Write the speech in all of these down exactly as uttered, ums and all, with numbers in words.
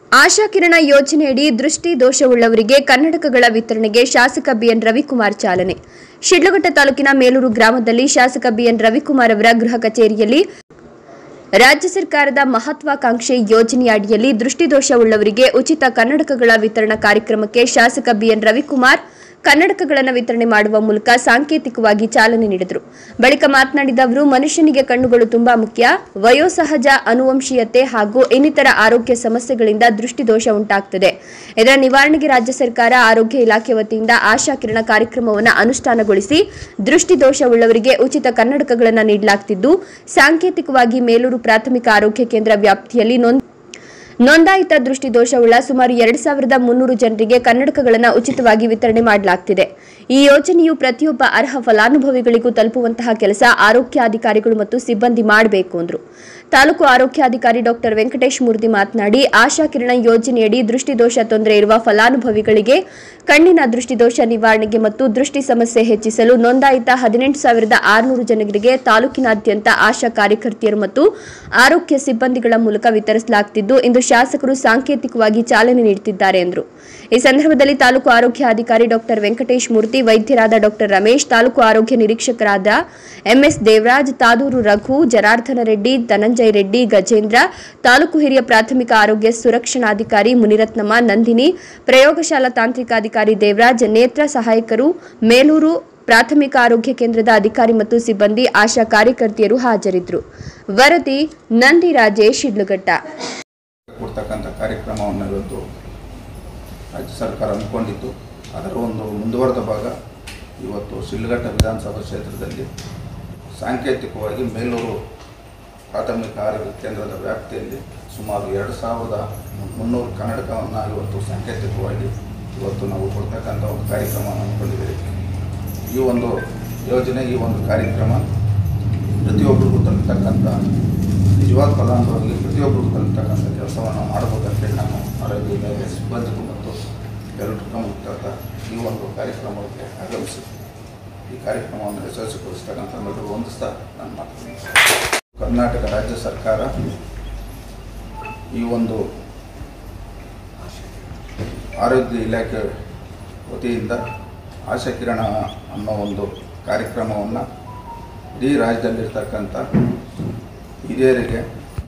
ಆಶಾ ಕಿರಣ ಯೋಜನೆಯಡಿ ದೃಷ್ಟಿ ದೋಷವುಳ್ಳವರಿಗೆ ಕನ್ನಡಕಗಳ ವಿತರಣೆಗೆ ಶಾಸಕ ಬಿಎನ್ ರವಿಕುಮಾರ್ ಚಾಲನೆ. ಶಿಡ್ಲಘಟ್ಟ ತಾಲೂಕಿನ ಮೇಲೂರು ಗ್ರಾಮದಲ್ಲಿ ಶಾಸಕ ಬಿಎನ್ ರವಿಕುಮಾರ್ ಅವರ ಗೃಹ ಕಚೇರಿಯಲ್ಲಿ ರಾಜ್ಯ ಸರ್ಕಾರದ ಮಹತ್ವಾಕಾಂಕ್ಷೆ ಯೋಜನೆಯಡಿಯಲ್ಲಿ ದೃಷ್ಟಿದೋಷವುಳ್ಳವರಿಗೆ ಉಚಿತ ಕನ್ನಡಕಗಳ ವಿತರಣಾ ಕಾರ್ಯಕ್ರಮಕ್ಕೆ ಶಾಸಕ ಬಿಎನ್ ರವಿಕುಮಾರ್ ಕನ್ನಡಕಗಳನ್ನು ವಿತರಣೆ ಮಾಡುವ ಮೂಲಕ ಸಾಂಕೇತಿಕವಾಗಿ ಚಾಲನೆ ನೀಡಿದರು. ಬಳಿಕ ಮಾತನಾಡಿದ ಅವರು, ಮನುಷ್ಯನಿಗೆ ಕಣ್ಣುಗಳು ತುಂಬಾ ಮುಖ್ಯ. ವಯೋಸಹಜ ಅನುವಂಶೀಯತೆ ಹಾಗೂ ಇನ್ನಿತರ ಆರೋಗ್ಯ ಸಮಸ್ಯೆಗಳಿಂದ ದೃಷ್ಟಿದೋಷ ಉಂಟಾಗುತ್ತದೆ. ಇದರ ನಿವಾರಣೆಗೆ ರಾಜ್ಯ ಸರ್ಕಾರ ಆರೋಗ್ಯ ಇಲಾಖೆ ವತಿಯಿಂದ ಆಶಾ ಕಿರಣ ಕಾರ್ಯಕ್ರಮವನ್ನು ಅನುಷ್ಠಾನಗೊಳಿಸಿ ದೃಷ್ಟಿದೋಷವುಳ್ಳವರಿಗೆ ಉಚಿತ ಕನ್ನಡಕಗಳನ್ನು ನೀಡಲಾಗುತ್ತಿದ್ದು, ಸಾಂಕೇತಿಕವಾಗಿ ಮೇಲೂರು ಪ್ರಾಥಮಿಕ ಆರೋಗ್ಯ ಕೇಂದ್ರ ವ್ಯಾಪ್ತಿಯಲ್ಲಿ ನೋಂದಾಯಿತ ದೃಷ್ಟಿದೋಷವುಳ್ಳ ಸುಮಾರು ಎರಡು ಸಾವಿರದ ಮುನ್ನೂರು ಜನರಿಗೆ ಕನ್ನಡಕಗಳನ್ನು ಉಚಿತವಾಗಿ ವಿತರಣೆ ಮಾಡಲಾಗುತ್ತಿದೆ. ಈ ಯೋಜನೆಯು ಪ್ರತಿಯೊಬ್ಬ ಅರ್ಹ ಫಲಾನುಭವಿಗಳಿಗೂ ತಲುಪುವಂತಹ ಕೆಲಸ ಆರೋಗ್ಯಾಧಿಕಾರಿಗಳು ಮತ್ತು ಸಿಬ್ಬಂದಿ ಮಾಡಬೇಕು ಎಂದರು. ತಾಲೂಕು ಆರೋಗ್ಯಾಧಿಕಾರಿ ಡಾಕ್ಟರ್ ವೆಂಕಟೇಶ್ ಮೂರ್ತಿ ಮಾತನಾಡಿ, ಆಶಾ ಕಿರಣ ಯೋಜನೆಯಡಿ ದೃಷ್ಟಿದೋಷ ತೊಂದರೆ ಇರುವ ಫಲಾನುಭವಿಗಳಿಗೆ ಕಣ್ಣಿನ ದೃಷ್ಟಿದೋಷ ನಿವಾರಣೆಗೆ ಮತ್ತು ದೃಷ್ಟಿ ಸಮಸ್ಯೆ ಹೆಚ್ಚಿಸಲು ನೋಂದಾಯಿತ ಹದಿನೆಂಟು ಸಾವಿರದ ಆರುನೂರು ಜನರಿಗೆ ತಾಲೂಕಿನಾದ್ಯಂತ ಆಶಾ ಕಾರ್ಯಕರ್ತೆಯರು ಮತ್ತು ಆರೋಗ್ಯ ಸಿಬ್ಬಂದಿಗಳ ಮೂಲಕ ವಿತರಿಸಲಾಗುತ್ತಿದ್ದು, ಇಂದು ಶಾಸಕರು ಸಾಂಕೇತಿಕವಾಗಿ ಚಾಲನೆ ನೀಡುತ್ತಿದ್ದಾರೆ ಎಂದರು. ಈ ಸಂದರ್ಭದಲ್ಲಿ ತಾಲೂಕು ಆರೋಗ್ಯಾಧಿಕಾರಿ ಡಾಕ್ಟರ್ ವೆಂಕಟೇಶ್ ಮೂರ್ತಿ, ವೈದ್ಯರಾದ ಡಾಕ್ಟರ್ ರಮೇಶ್, ತಾಲೂಕು ಆರೋಗ್ಯ ನಿರೀಕ್ಷಕರಾದ ಎಂಎಸ್ ದೇವರಾಜ್, ತಾದೂರು ರಘು, ಜನಾರ್ದನ ರೆಡ್ಡಿ, ಧನಂಜಯ ರೆಡ್ಡಿ, ಗಜೇಂದ್ರ, ತಾಲೂಕು ಹಿರಿಯ ಪ್ರಾಥಮಿಕ ಆರೋಗ್ಯ ಸುರಕ್ಷಣಾಧಿಕಾರಿ ಮುನಿರತ್ನಮ್ಮ, ನಂದಿನಿ, ಪ್ರಯೋಗಶಾಲಾ ತಾಂತ್ರಿಕಾಧಿಕಾರಿ ದೇವರಾಜ್, ನೇತ್ರ ಸಹಾಯಕರು, ಮೇಲೂರು ಪ್ರಾಥಮಿಕ ಆರೋಗ್ಯ ಕೇಂದ್ರದ ಅಧಿಕಾರಿ ಮತ್ತು ಸಿಬ್ಬಂದಿ, ಆಶಾ ಕಾರ್ಯಕರ್ತೆಯರು ಹಾಜರಿದ್ದರು. ವರದಿ ನಂದಿ ರಾಜೇಶ್, ಶಿಡ್ಲಘಟ್ಟ. ಕೊಡ್ತಕ್ಕಂಥ ಕಾರ್ಯಕ್ರಮವನ್ನು ಇವತ್ತು ರಾಜ್ಯ ಸರ್ಕಾರ ಹಮ್ಮಿಕೊಂಡಿತ್ತು. ಅದರ ಒಂದು ಮುಂದುವರೆದ ಭಾಗ ಇವತ್ತು ಶಿಡ್ಲಘಟ್ಟ ವಿಧಾನಸಭಾ ಕ್ಷೇತ್ರದಲ್ಲಿ ಸಾಂಕೇತಿಕವಾಗಿ ಮೇಲೂರು ಪ್ರಾಥಮಿಕ ಆರೋಗ್ಯ ಕೇಂದ್ರದ ವ್ಯಾಪ್ತಿಯಲ್ಲಿ ಸುಮಾರು ಎರಡು ಸಾವಿರದ ಮುನ್ನೂರು ಕನ್ನಡಕವನ್ನು ಇವತ್ತು ಸಾಂಕೇತಿಕವಾಗಿ ಇವತ್ತು ನಾವು ಕೊಡ್ತಕ್ಕಂಥ ಒಂದು ಕಾರ್ಯಕ್ರಮವನ್ನು ಹಮ್ಮಿಕೊಂಡಿದ್ದೀವಿ. ಈ ಒಂದು ಯೋಜನೆ, ಈ ಒಂದು ಕಾರ್ಯಕ್ರಮ ಪ್ರತಿಯೊಬ್ಬರಿಗೂ ತಲುಪತಕ್ಕಂಥ ನಿಜವಾದ ಫಲಾನುಭವಿಗೆ ಪ್ರತಿಯೊಬ್ಬರಿಗೂ ತಲುಪತಕ್ಕಂಥ ಕೆಲಸವನ್ನು ಮಾಡಬೇಕಂತೇಳಿ ನಾನು ಆರೋಗ್ಯ ಇಲಾಖೆ ಸಿಬ್ಬಂದಿಗೂ ಮತ್ತು ಎಲ್ಲರಿಗೂ ಮುಕ್ತ ಈ ಒಂದು ಕಾರ್ಯಕ್ರಮಕ್ಕೆ ಆಗಮಿಸಿ ಈ ಕಾರ್ಯಕ್ರಮವನ್ನು ಯಶಸ್ವಿಗೊಳಿಸ್ತಕ್ಕಂಥ ಎಲ್ಲರಿಗೂ ಹೊಂದಿಸ್ತಾ ನಾನು ಮಾತಾಡ್ತೀನಿ. ಕರ್ನಾಟಕ ರಾಜ್ಯ ಸರ್ಕಾರ ಈ ಒಂದು ಆರೋಗ್ಯ ಇಲಾಖೆ ವತಿಯಿಂದ ಆಶಾ ಕಿರಣ ಅನ್ನೋ ಒಂದು ಕಾರ್ಯಕ್ರಮವನ್ನು ಇಡೀ ರಾಜ್ಯದಲ್ಲಿರ್ತಕ್ಕಂಥ ಹಿರಿಯರಿಗೆ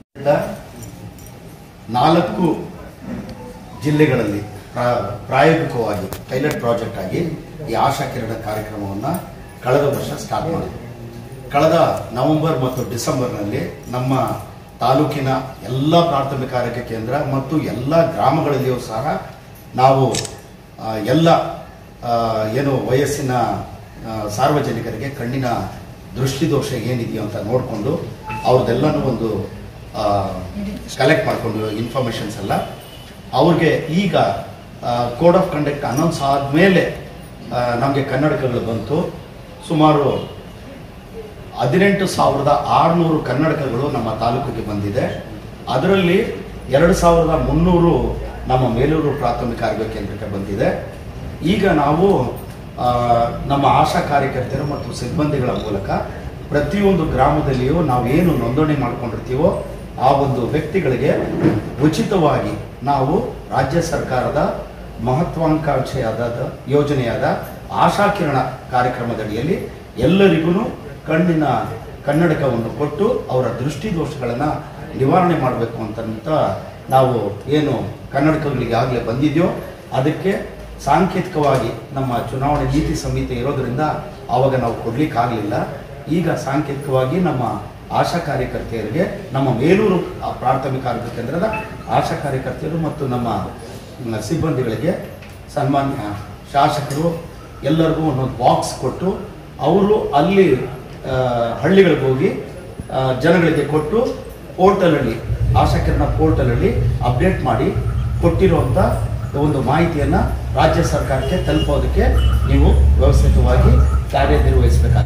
ನಾಲ್ಕು ಜಿಲ್ಲೆಗಳಲ್ಲಿ ಪ್ರಾಯೋಗಿಕವಾಗಿ ಪೈಲಟ್ ಪ್ರಾಜೆಕ್ಟ್ ಆಗಿ ಈ ಆಶಾ ಕಿರಣ ಕಾರ್ಯಕ್ರಮವನ್ನು ಕಳೆದ ವರ್ಷ ಸ್ಟಾರ್ಟ್ ಮಾಡಿದ್ವಿ. ಕಳೆದ ನವೆಂಬರ್ ಮತ್ತು ಡಿಸೆಂಬರ್ನಲ್ಲಿ ನಮ್ಮ ತಾಲೂಕಿನ ಎಲ್ಲ ಪ್ರಾಥಮಿಕ ಆರೋಗ್ಯ ಕೇಂದ್ರ ಮತ್ತು ಎಲ್ಲ ಗ್ರಾಮಗಳಲ್ಲಿಯೂ ಸಹ ನಾವು ಎಲ್ಲ ಏನು ವಯಸ್ಸಿನ ಸಾರ್ವಜನಿಕರಿಗೆ ಕಣ್ಣಿನ ದೃಷ್ಟಿದೋಷ ಏನಿದೆಯೋ ಅಂತ ನೋಡಿಕೊಂಡು ಅವ್ರದ್ದೆಲ್ಲನೂ ಒಂದು ಕಲೆಕ್ಟ್ ಮಾಡಿಕೊಂಡು ಇನ್ಫಾರ್ಮೇಷನ್ಸ್ ಎಲ್ಲ ಅವ್ರಿಗೆ ಈಗ ಕೋಡ್ ಆಫ್ ಕಂಡಕ್ಟ್ ಅನೌನ್ಸ್ ಆದಮೇಲೆ ನಮಗೆ ಕನ್ನಡಕಗಳು ಬಂತು. ಸುಮಾರು ಹದಿನೆಂಟು ಸಾವಿರದ ಆರುನೂರು ಕನ್ನಡಕಗಳು ನಮ್ಮ ತಾಲೂಕಿಗೆ ಬಂದಿದೆ. ಅದರಲ್ಲಿ ಎರಡು ಸಾವಿರದ ಮುನ್ನೂರು ನಮ್ಮ ಮೇಲೂರು ಪ್ರಾಥಮಿಕ ಆರೋಗ್ಯ ಕೇಂದ್ರಕ್ಕೆ ಬಂದಿದೆ. ಈಗ ನಾವು ನಮ್ಮ ಆಶಾ ಕಾರ್ಯಕರ್ತರು ಮತ್ತು ಸಿಬ್ಬಂದಿಗಳ ಮೂಲಕ ಪ್ರತಿಯೊಂದು ಗ್ರಾಮದಲ್ಲಿಯೂ ನಾವೇನು ನೋಂದಣಿ ಮಾಡ್ಕೊಂಡಿರ್ತೀವೋ ಆ ಒಂದು ವ್ಯಕ್ತಿಗಳಿಗೆ ಉಚಿತವಾಗಿ ನಾವು ರಾಜ್ಯ ಸರ್ಕಾರದ ಮಹತ್ವಾಕಾಂಕ್ಷೆಯಾದ ಯೋಜನೆಯಾದ ಆಶಾ ಕಿರಣ ಕಾರ್ಯಕ್ರಮದಡಿಯಲ್ಲಿ ಎಲ್ಲರಿಗೂ ಕಣ್ಣಿನ ಕನ್ನಡಕವನ್ನು ಕೊಟ್ಟು ಅವರ ದೃಷ್ಟಿದೋಷಗಳನ್ನು ನಿವಾರಣೆ ಮಾಡಬೇಕು ಅಂತ ನಾವು ಏನು ಕನ್ನಡಕಗಳಿಗೆ ಆಗಲೇ ಬಂದಿದೆಯೋ ಅದಕ್ಕೆ ಸಾಂಕೇತಿಕವಾಗಿ ನಮ್ಮ ಚುನಾವಣೆ ನೀತಿ ಸಂಹಿತೆ ಇರೋದರಿಂದ ಆವಾಗ ನಾವು ಕೊಡಲಿಕ್ಕಾಗಲಿಲ್ಲ. ಈಗ ಸಾಂಕೇತಿಕವಾಗಿ ನಮ್ಮ ಆಶಾ ಕಾರ್ಯಕರ್ತೆಯರಿಗೆ, ನಮ್ಮ ಮೇಲೂರು ಪ್ರಾಥಮಿಕ ಆರೋಗ್ಯ ಕೇಂದ್ರದ ಆಶಾ ಕಾರ್ಯಕರ್ತೆಯರು ಮತ್ತು ನಮ್ಮ ಸಿಬ್ಬಂದಿಗಳಿಗೆ ಸನ್ಮಾನ್ಯ ಶಾಸಕರು ಎಲ್ಲರಿಗೂ ಒಂದೊಂದು ಬಾಕ್ಸ್ ಕೊಟ್ಟು ಅವರು ಅಲ್ಲಿ ಹಳ್ಳಿಗಳಿಗೆ ಹೋಗಿ ಜನಗಳಿಗೆ ಕೊಟ್ಟು ಪೋರ್ಟಲಲ್ಲಿ ಆಶಾ ಕಿರಣ ಪೋರ್ಟಲಲ್ಲಿ ಅಪ್ಡೇಟ್ ಮಾಡಿ ಕೊಟ್ಟಿರುವಂಥ ಒಂದು ಮಾಹಿತಿಯನ್ನು ರಾಜ್ಯ ಸರ್ಕಾರಕ್ಕೆ ತಲುಪೋದಕ್ಕೆ ನೀವು ವ್ಯವಸ್ಥಿತವಾಗಿ ಕಾರ್ಯನಿರ್ವಹಿಸಬೇಕಾಗ್ತದೆ.